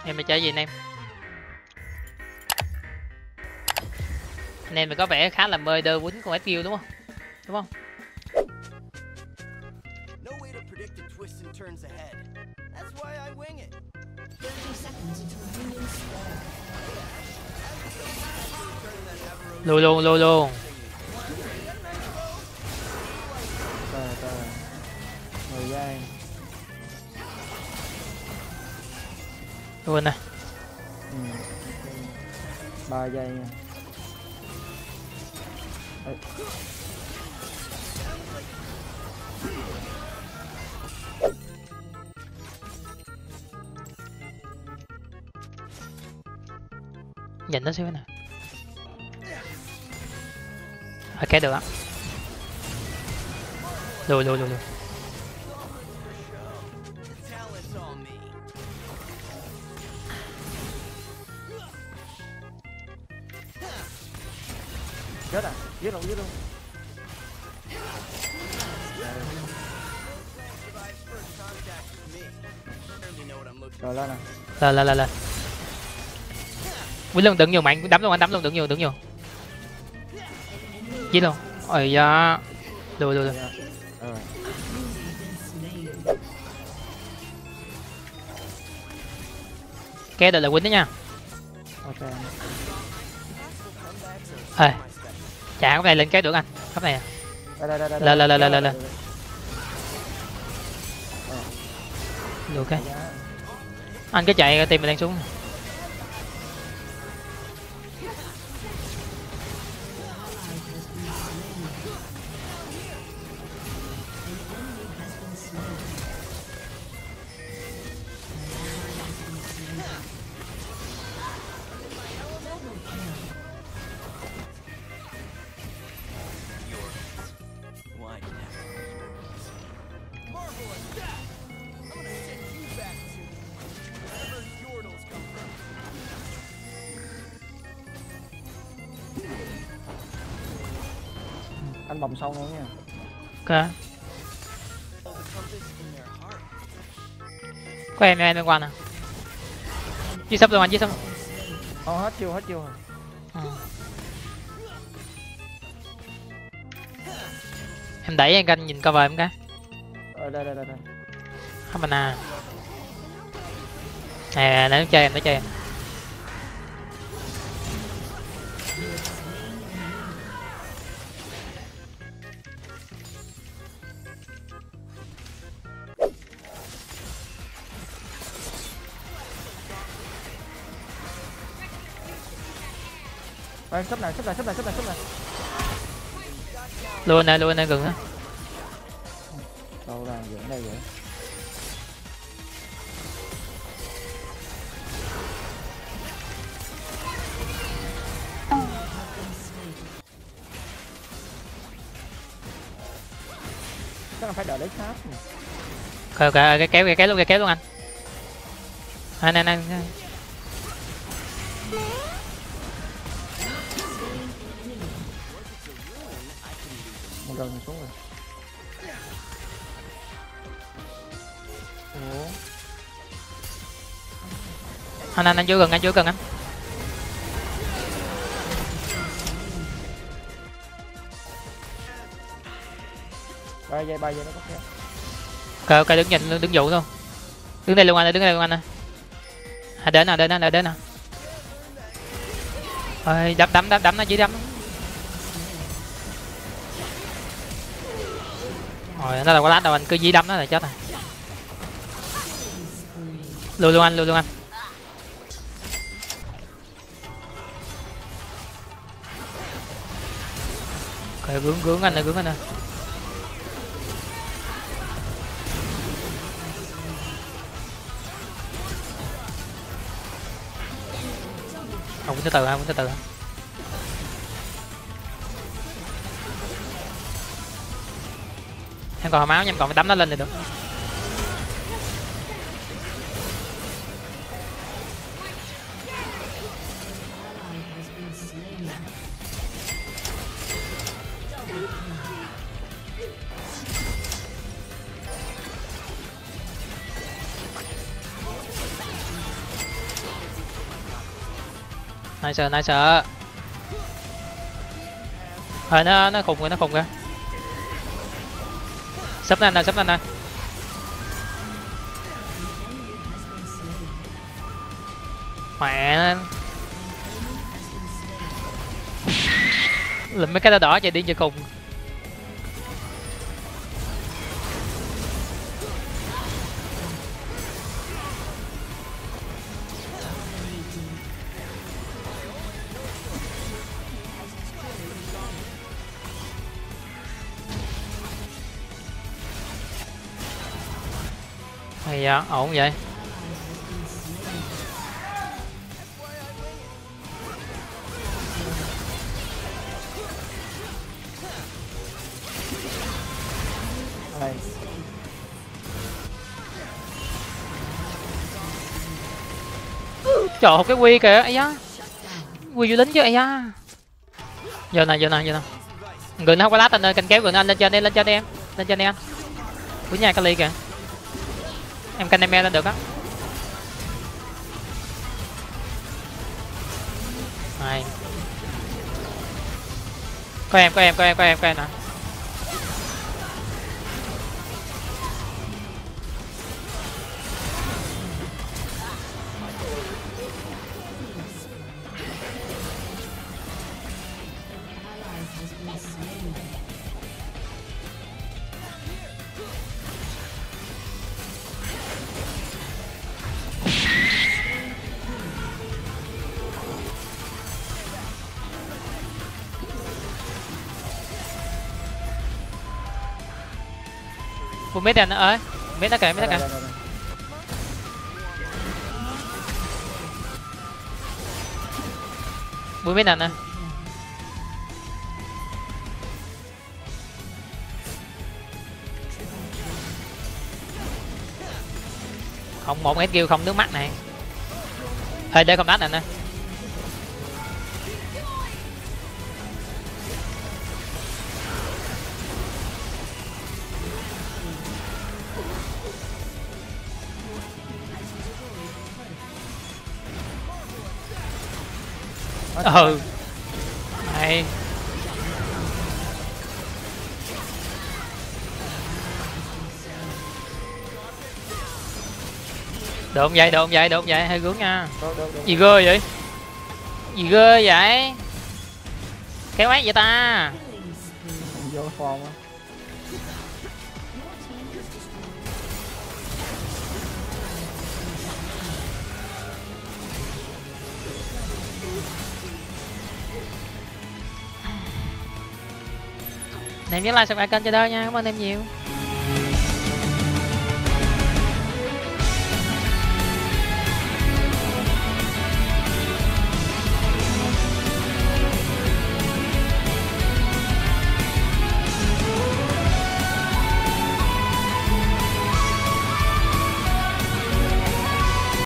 Em mày chơi gì anh em? Anh em mày có vẻ khá là mê đơ quýnh con SQ đúng không? Đúng không? No way to predict the twists and turns ahead. That's why I wing it. 30 seconds until minions spawn. Lùi luôn, lùi luôn. Tờ 10 giây. Luôn nè. 3 giây nha. Ê. Nhìn nó xíu nè. Ok được á. Lùi lùi lùi lùi. Talent's on me. Chết à, giết luôn. Survives first contact with me. Surely know what I'm looking Rồi lên nè. Lên. Quýnh luôn, đừng nhiều mạnh, đấm luôn anh, đấm luôn, đừng nhiều. Giết luôn. Ôi da. Lùi. Rồi. Cái đợt là quýnh đó nha. Ok. Ê. Chả cái này lên cái được anh. Cái này à. Đây. Lên. Được cái. Anh cứ chạy tìm mình đang xuống. Why never? Marvelous death! I'm gonna send you back to wherever Yordles come from. Anh bồng sâu luôn nha. Ok. The compass in their heart. Có em bên qua nè. Giết sắp luôn anh, giết sắp. Hết chưa. Em đẩy anh canh nhìn cover em cái. Đây. Không mình à. Nè, nó chơi em. Rồi, sắp này. Luôn nè gần á. Đâu ra dưỡng đây vậy? Chắc là phải đợi lấy sát. Ok, cái kéo luôn anh. Nè. Một lần xuống rồi. Ủa? Anh vô gần anh. 3 giây nó có kéo. Ok, đứng dụ luôn. Đứng đây luôn anh ơi. Đến nè. Ơi, đấm nó chỉ đấm. Rồi nó đâu có lát đâu anh, cứ dí đấm nó là chết rồi. Lùi luôn anh. Ok, gướng anh ơi. Không, từ từ. Em còn máu nha, em còn phải đấm nó lên thì được. Nice nice. Nó khùng rồi, nó khùng kìa. Sắp lên nè, sắp lên nè. Mẹ. Lụm mấy cái đỏ đỏ chạy đi cho khùng. Hay à, ổn vậy. Đây. Trời ơi, cái quy kìa, ấy da. Quy vô lính chứ, ấy da. Giờ nè. Người nó không có lát anh ơi, canh kéo người nó anh lên trên đi, lên trên em. Lên trên đi anh. Của nhà Kali kìa. Em canh em lên được á. Này. Có em nè. Một mét anh ơi. Mét nó kìa, mét nó kìa. Bùi mét nè. Không một hết kêu không nước mắt này. Ê để không đánh nè. Ừ. Này. Độn vậy, hơi gướng nha. Gì ghê vậy? Gì ghê vậy? Kéo ác vậy ta? Vô form á. Em nhớ like subscribe kênh cho đỡ nha, cảm ơn em nhiều.